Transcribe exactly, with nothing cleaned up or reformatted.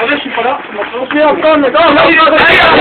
Adesso imparato, ma non si è a donne, no, no, no,